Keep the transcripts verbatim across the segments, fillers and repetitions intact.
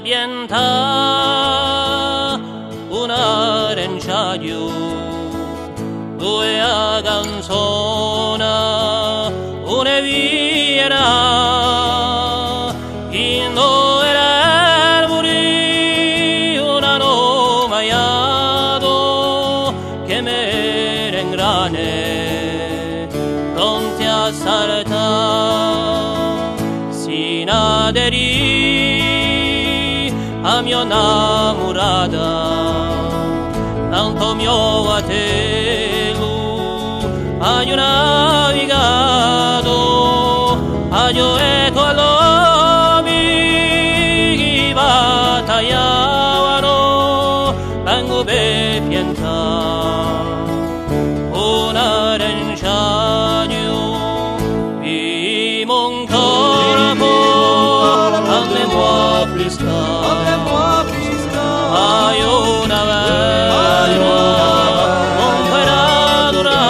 pianta un aranciaio, due a canzona, una viera, in due arbori, un anno maiato che m'era in grane, pronti a saltare, si aderì a mia innamorata, tanto mio a te aglio navigato, aglio e tu all'omi battagliavano, vengo per piantare un aranciaio, vivo un corpo, alle mua frisca, hai una verba, non puoi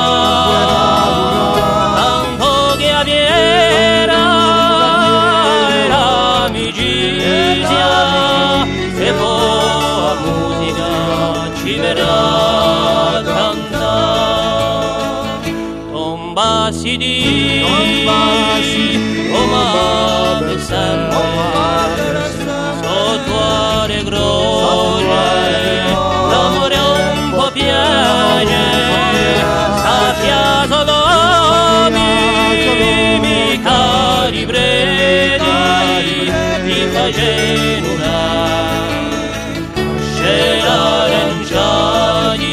durare, tanto che avviera e l'amicizia, e poi la musica ci verrà a cantare. Tomba si di, tomba per sempre, sotto le croce, l'amore un po' piace, sappia solo mi cari preti, mi facendo una scena aranciati.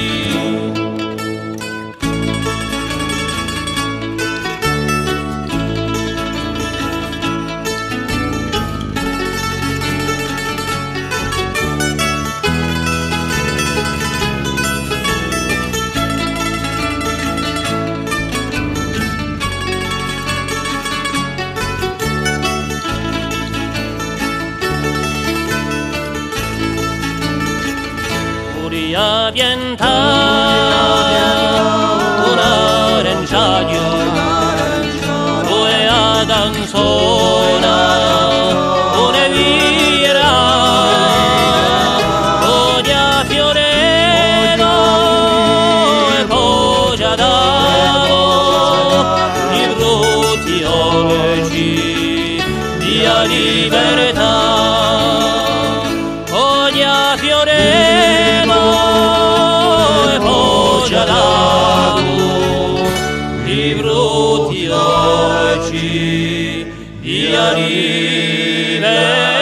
Furia piantare un aranciaio, due a canzona, una viera, odia fiorello e poi già davo i brutti oggi di libertà, odia fiorello e poi già davo i brutti oggi di arrivare.